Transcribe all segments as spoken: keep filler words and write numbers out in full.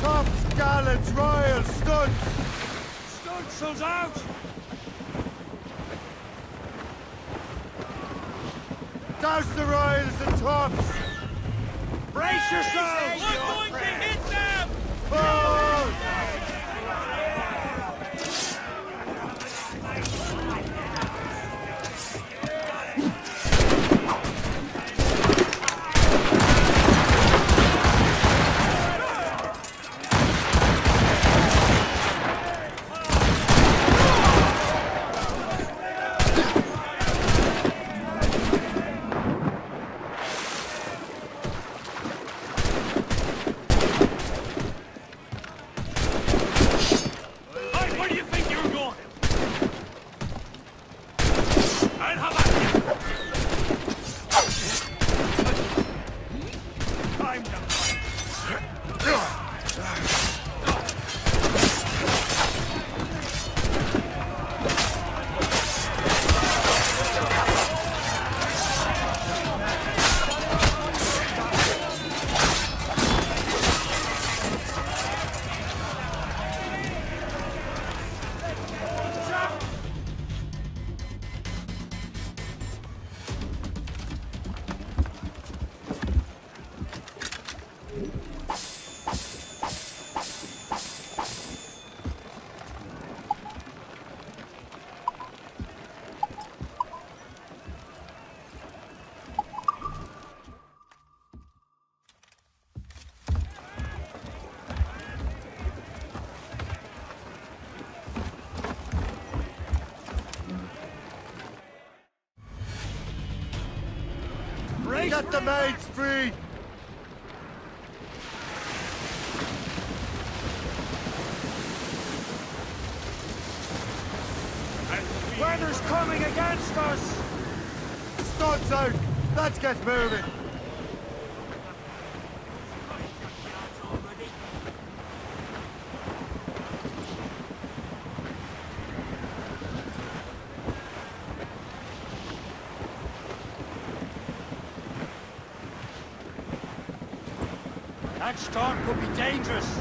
Tops, gallants, royals, stunts! Stuntsel's out! Douse the royals and tops! Brace yourselves! We're going to hit them! Forward! Get the maids free! Weather's coming against us! Stunts out! Let's get moving! That storm could be dangerous.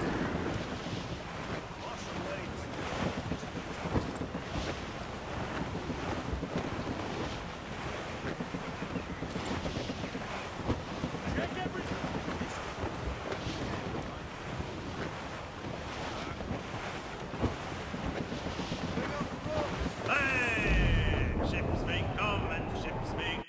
Hey! Ships may come and ships may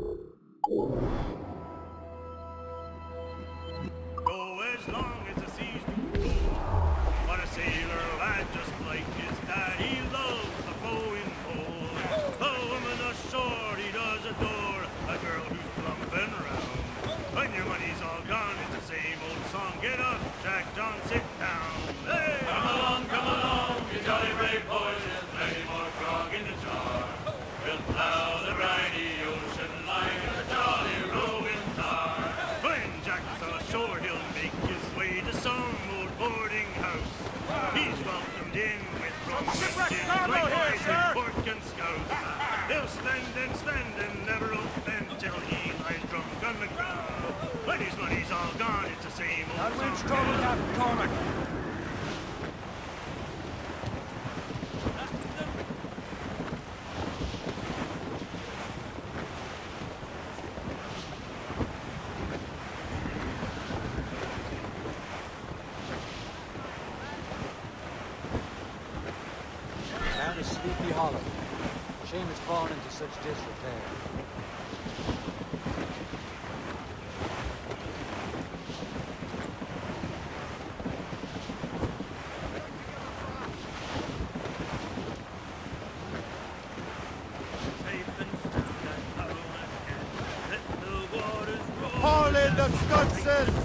go as long as the seas do go. But a sailor lad just like his dad, he loves the flowing pole. The woman ashore he does adore, a girl who's plumping round. When your money's all gone, it's the same old song. Get up, Jack John, sit down. Hey! Come along, come along, you jolly brave boys, there's plenty more grog in the jar. We'll plow the briny ocean like a jolly roving tar. When Jack's on shore, he'll make his way to some old boarding house. He's welcomed in with rum and gin, like boys with pork and scouse. He'll spend and spend and never open till he lies drunk on the ground. When his money's all gone, it's the same old That song. wind's trouble, Captain Cormac. Down to Sleepy Hollow. Shame it's fallen into such disrepair. Haul in the stunsails!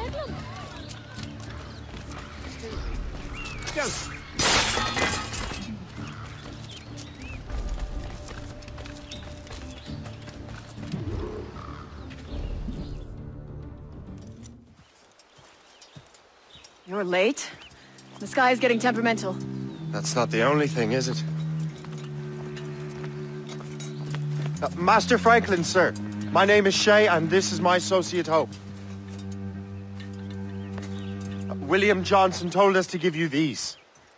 You're late. The sky is getting temperamental. That's not the only thing, is it? Uh, Master Franklin, sir. My name is Shay, and this is my associate Hope. Uh, William Johnson told us to give you these.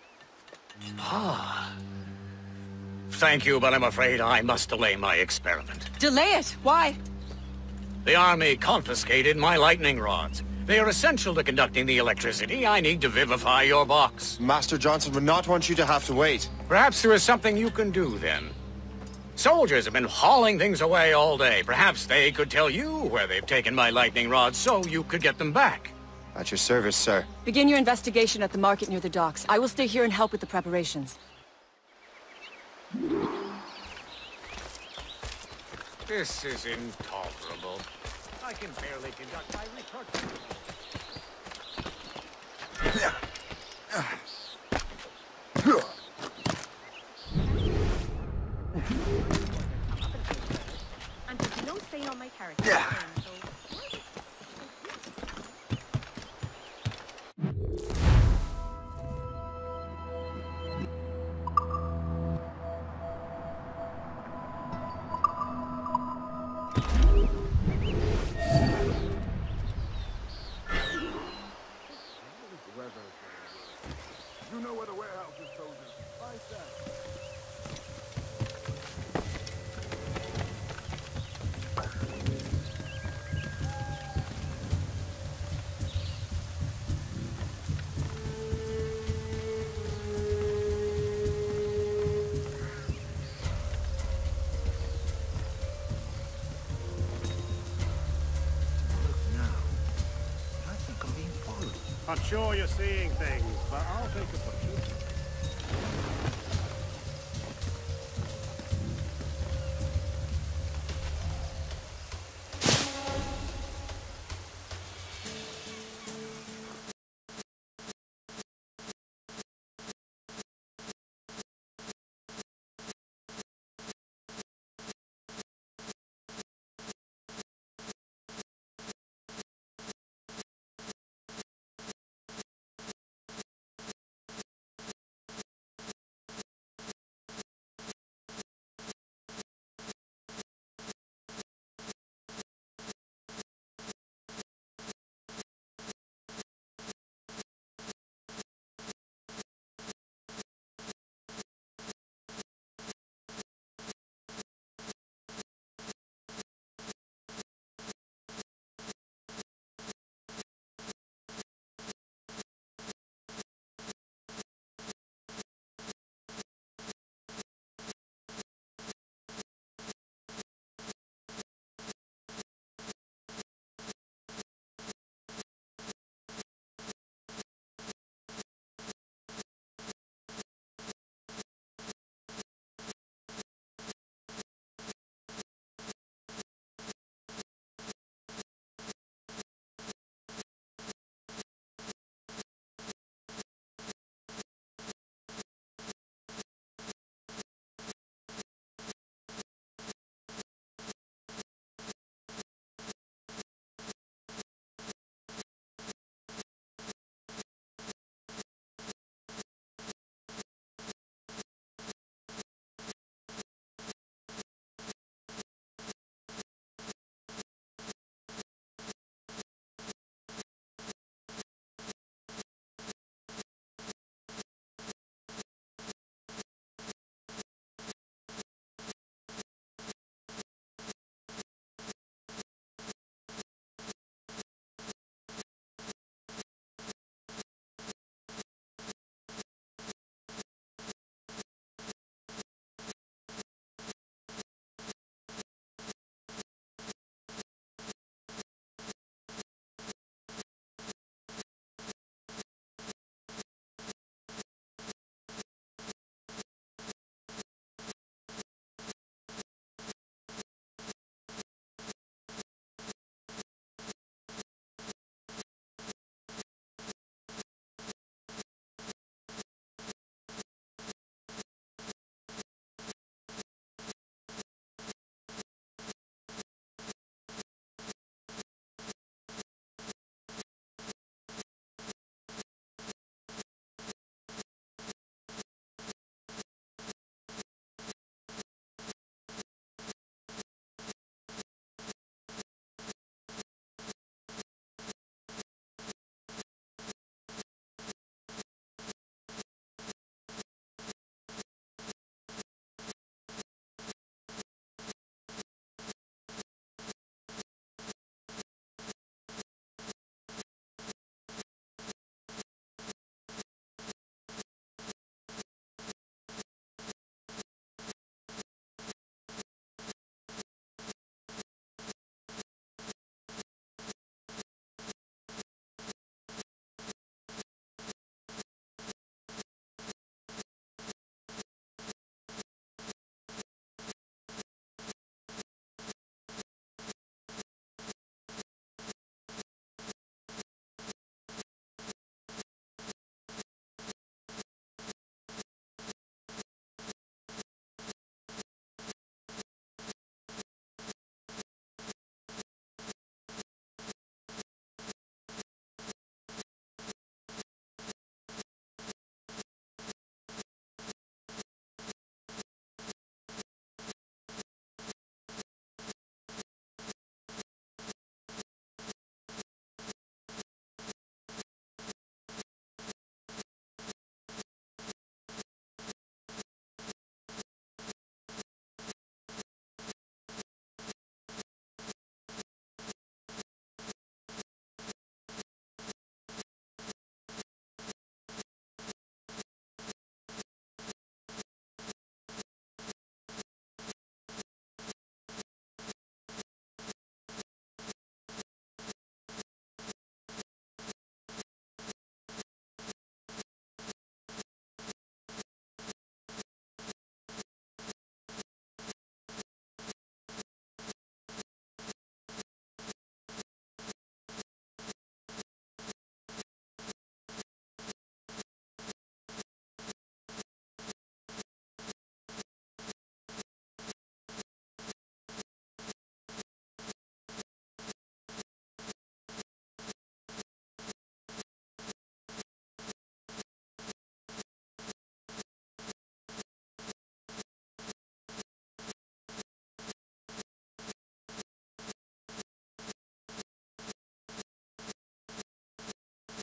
Ah. Thank you, but I'm afraid I must delay my experiment. Delay it? Why? The army confiscated my lightning rods. They are essential to conducting the electricity I need to vivify your box. Master Johnson would not want you to have to wait. Perhaps there is something you can do, then. Soldiers have been hauling things away all day. Perhaps they could tell you where they've taken my lightning rods so you could get them back. At your service, sir. Begin your investigation at the market near the docks. I will stay here and help with the preparations. This is intolerable. I can barely conduct my research. And there's no stain on my character. Yeah. So... You know where the warehouse is, soldiers. Find that. I'm sure you're seeing things, but I'll take a picture.